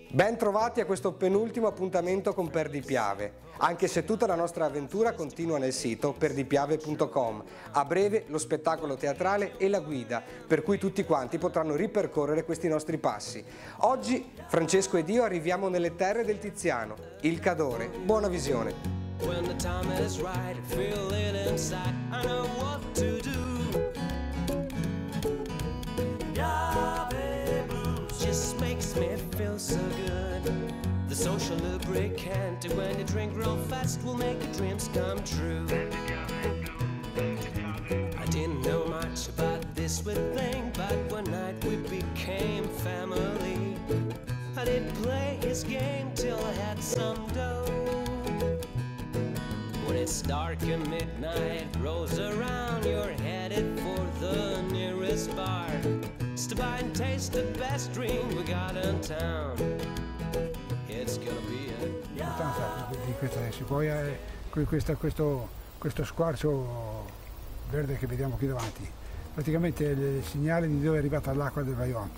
Ben trovati a questo penultimo appuntamento con Perdipiave, anche se tutta la nostra avventura continua nel sito perdipiave.com. A breve lo spettacolo teatrale e la guida, per cui tutti quanti potranno ripercorrere questi nostri passi. Oggi Francesco ed io arriviamo nelle terre del Tiziano, il Cadore. Buona visione! When the time is right, feel it inside, I know what to do. Piave blues just makes me feel so good. The social lubricant, when you drink real fast, will make your dreams come true. I didn't know much about this with thing, but one night we became family. I did play his game till I had some dough. When it's dark and midnight rolls around, you're headed for the nearest bar. To buy and taste the best drink we got in town. It's gonna be L'importanza di questa sequoia è questo squarcio verde che vediamo qui davanti. Praticamente è il segnale di dove è arrivata l'acqua del Vajont.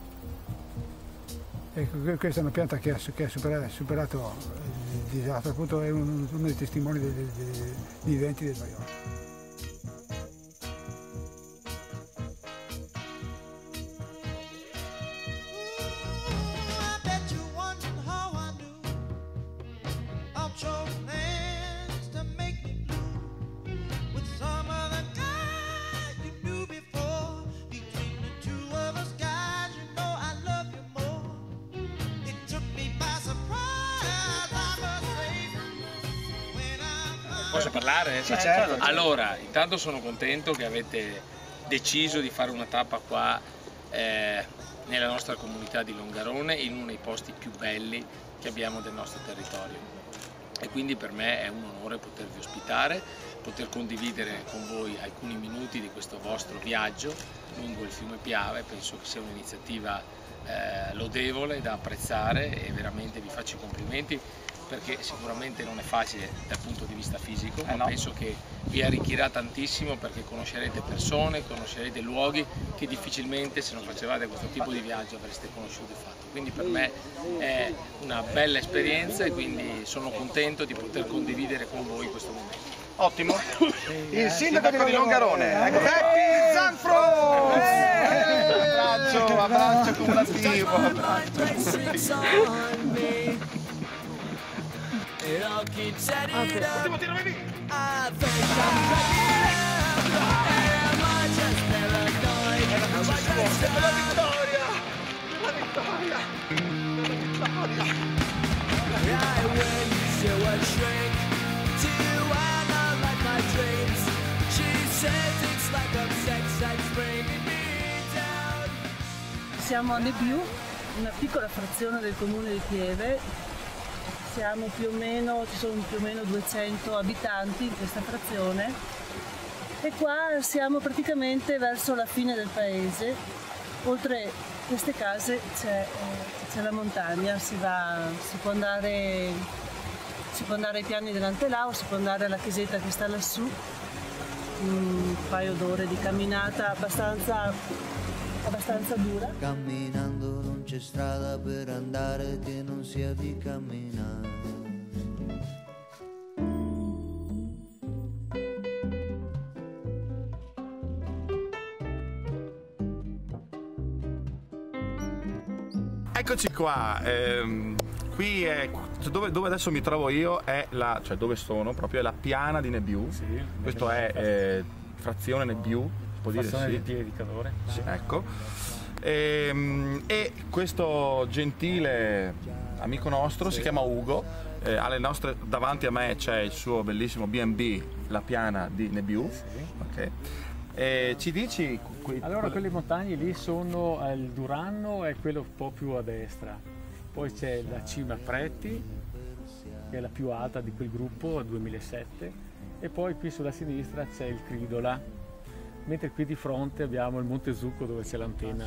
E questa è una pianta che ha superato il disastro, appunto è uno dei testimoni dei viventi del Vajont. Posso parlare? Sì, certo. Allora, intanto sono contento che avete deciso di fare una tappa qua nella nostra comunità di Longarone, in uno dei posti più belli che abbiamo del nostro territorio. E quindi per me è un onore potervi ospitare, poter condividere con voi alcuni minuti di questo vostro viaggio lungo il fiume Piave. Penso che sia un'iniziativa lodevole, da apprezzare, e veramente vi faccio i complimenti, perché sicuramente non è facile dal punto di vista fisico, ma penso che vi arricchirà tantissimo, perché conoscerete persone, conoscerete luoghi che difficilmente, se non facevate questo tipo di viaggio, avreste conosciuto e fatto. Quindi per me è una bella esperienza e quindi sono contento di poter condividere con voi questo momento. Ottimo. Il sindaco di Longarone, ecco, Peppi Zanfro! Abbraccio cumulativo, Ultimo tiro, baby! La vittoria! La vittoria! La Siamo a Nebiu, una piccola frazione del comune di Pieve. Siamo ci sono più o meno 200 abitanti in questa frazione e qua siamo praticamente verso la fine del paese. Oltre queste case c'è la montagna, si può andare ai piani dell'Antelao, si può andare alla chiesetta che sta lassù, un paio d'ore di camminata abbastanza dura. Camminando non c'è strada per andare che non sia di camminare. Eccoci qua, qui è dove adesso mi trovo io, è cioè dove sono proprio, è la piana di Nebiu. Sì, questo è frazione Nebiu, può dire sì. Di Cadore. Sì, ecco. E questo gentile amico nostro si chiama Ugo, davanti a me c'è il suo bellissimo B&B, la piana di Nebiu. Okay. Ci dici? Allora, quelle montagne lì sono il Duranno, è quello un po' più a destra, poi c'è la cima Preti, che è la più alta di quel gruppo, a 2007, e poi qui sulla sinistra c'è il Cridola, mentre qui di fronte abbiamo il Monte Zucco, dove c'è l'antenna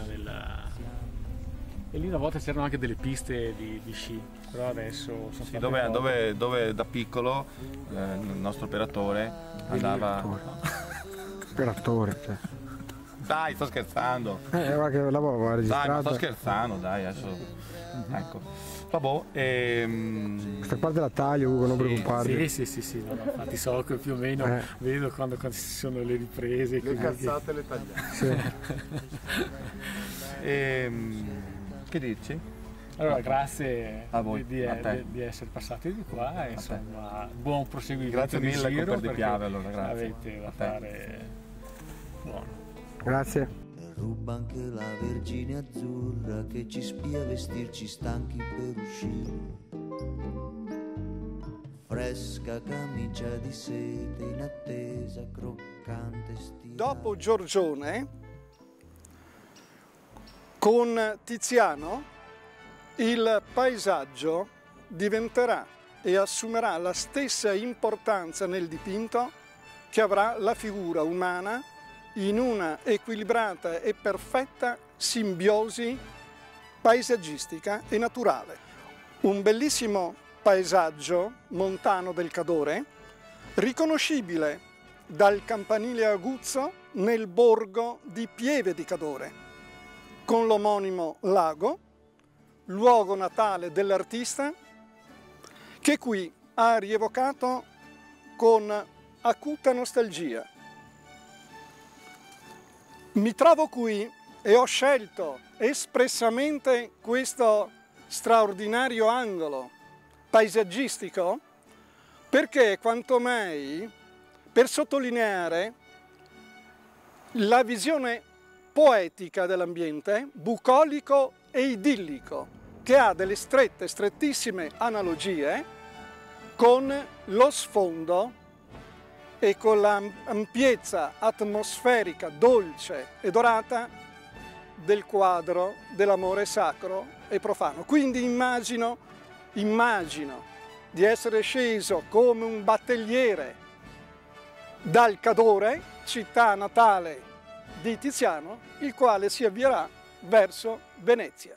e lì una volta c'erano anche delle piste di sci, però adesso sono sì, dove da piccolo il nostro operatore andava. Operatore, cioè. Dai, sto scherzando. Guarda che l'avevo Dai, registrato. ma sto scherzando, dai, adesso. Ecco. Vabbè, Questa parte la taglio, Ugo, non preoccuparti. Sì, no, infatti so che più o meno vedo quando ci sono le riprese. Le cazzate le tagliamo. Sì. Che dici? Allora, grazie A voi, di a te. essere passati di qua, insomma, buon proseguimento. Grazie di mille giro, con Perdi perché Piave, allora, grazie. avete da A te. fare buono. Grazie. Ruba anche la Vergine azzurra che ci spia vestirci stanchi per uscire. Fresca camicia di sete in attesa, croccante stiva. Dopo Giorgione, con Tiziano, il paesaggio diventerà e assumerà la stessa importanza nel dipinto che avrà la figura umana in una equilibrata e perfetta simbiosi paesaggistica e naturale. Un bellissimo paesaggio montano del Cadore, riconoscibile dal campanile aguzzo nel borgo di Pieve di Cadore, con l'omonimo lago, luogo natale dell'artista, che qui ha rievocato con acuta nostalgia. Mi trovo qui e ho scelto espressamente questo straordinario angolo paesaggistico perché quanto mai per sottolineare la visione poetica dell'ambiente, bucolico e idillico, che ha delle strettissime analogie con lo sfondo e con l'ampiezza atmosferica dolce e dorata del quadro dell'amore sacro e profano. Quindi immagino di essere sceso come un battagliere dal Cadore, città natale di Tiziano, il quale si avvierà verso Venezia.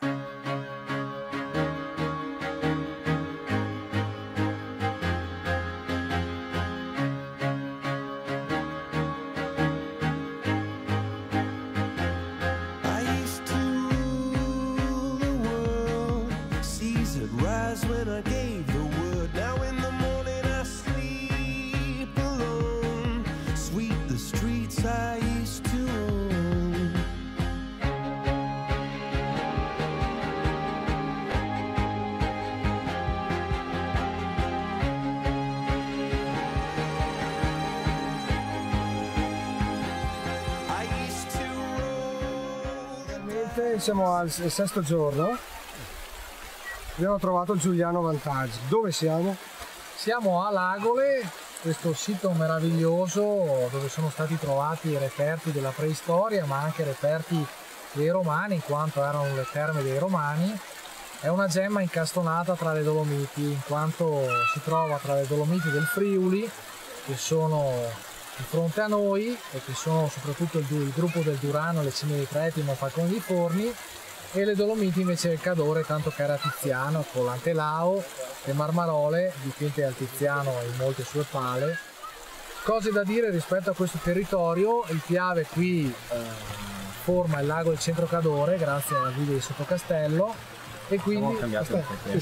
Siamo al sesto giorno, abbiamo trovato Giuliano Vantaggi. Dove siamo? Siamo a Lagole, questo sito meraviglioso dove sono stati trovati reperti della preistoria ma anche reperti dei Romani, in quanto erano le terme dei Romani. È una gemma incastonata tra le Dolomiti, in quanto si trova tra le Dolomiti del Friuli, che sono di fronte a noi e che sono soprattutto il gruppo del Durano, le Cime dei Preti, Monfalcone di Forni, e le Dolomiti invece del Cadore, tanto che era Tiziano, con l'Antelao, le Marmarole dipinte dal Tiziano in molte sue pale. Cose da dire rispetto a questo territorio: il Piave qui forma il lago del Centro Cadore grazie alla guida di Sottocastello, e quindi ho cambiato il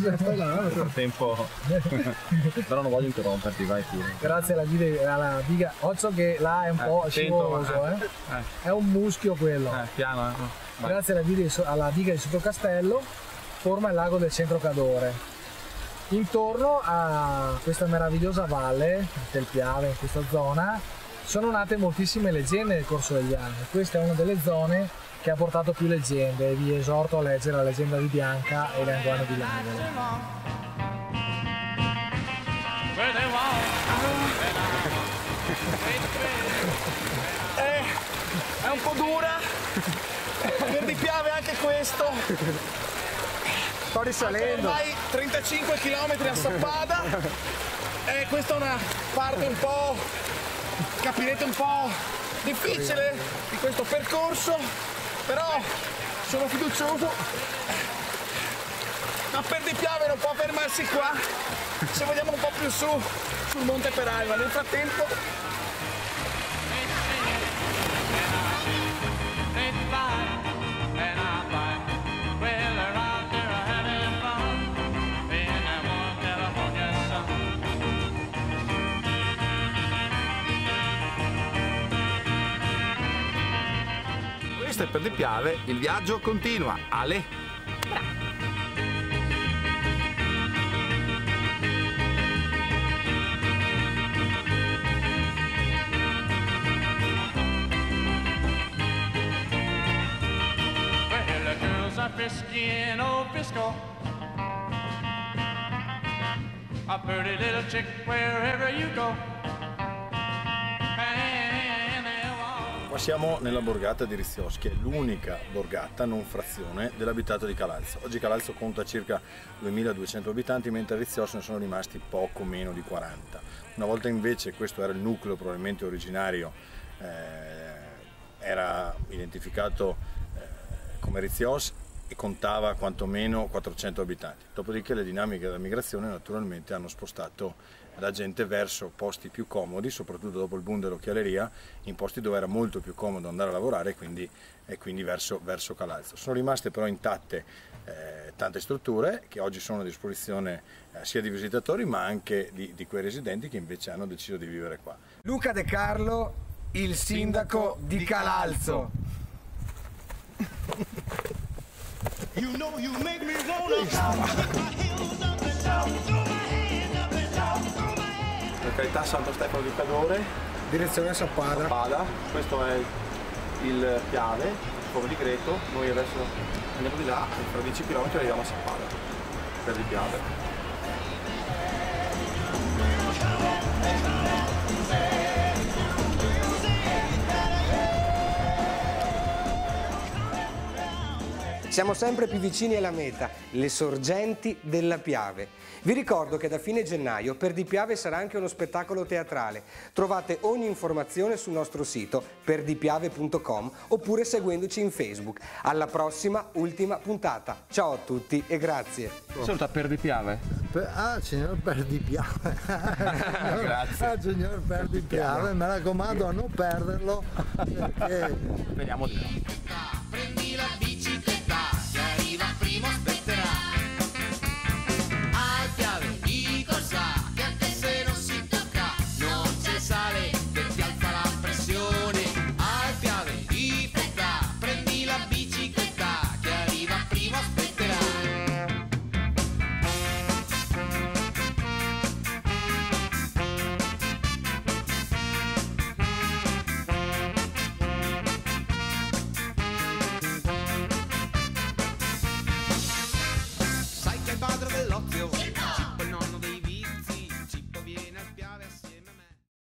tempo. Però non voglio interromperti, vai pure. Grazie alla diga, occhio che là è un po' scivoloso, è un muschio quello. Piano, Grazie alla diga di Sottocastello forma il lago del Centro Cadore. Intorno a questa meravigliosa valle del Piave, in questa zona, sono nate moltissime leggende nel corso degli anni. Questa è una delle zone che ha portato più leggende, e vi esorto a leggere la leggenda di Bianca e le Anguane di Lagole. È un po' dura, per di Piave anche questo. Sto risalendo. Ormai 35 km a Sappada, e questa è una parte un po', capirete, un po' difficile di questo percorso. Però sono fiducioso, ma per di Piave non può fermarsi qua, se vogliamo un po' più su, sul Monte Peralva. Nel frattempo Questo è Perdipiave, il viaggio continua. Ale! Well, the girls are frisky in old Frisco. A pretty little chick wherever you go. Qua siamo nella borgata di Rizziosi, che è l'unica borgata non frazione dell'abitato di Calalzo. Oggi Calalzo conta circa 2200 abitanti, mentre a Rizziosi ne sono rimasti poco meno di 40. Una volta invece questo era il nucleo probabilmente originario, era identificato come Rizziosi e contava quantomeno 400 abitanti. Dopodiché le dinamiche della migrazione naturalmente hanno spostato la gente verso posti più comodi, soprattutto dopo il boom dell'occhialeria, in posti dove era molto più comodo andare a lavorare e quindi verso Calalzo. Sono rimaste però intatte tante strutture che oggi sono a disposizione sia di visitatori ma anche di quei residenti che invece hanno deciso di vivere qua. Luca De Carlo, il sindaco di Calalzo. Località Santo Stefano di Cadore, Direzione Sappada. Questo è il Piave, Fogo di Greto. Noi adesso andiamo di là e fra 10 km arriviamo a Sappada per il Piave. Siamo sempre più vicini alla meta, le sorgenti della Piave. Vi ricordo che da fine gennaio Perdipiave sarà anche uno spettacolo teatrale. Trovate ogni informazione sul nostro sito perdipiave.com oppure seguendoci in Facebook. Alla prossima, ultima puntata. Ciao a tutti e grazie. Saluta Perdipiave. Signor Perdipiave. Grazie. Signor Perdipiave, mi raccomando a non perderlo perché... Veniamo di là.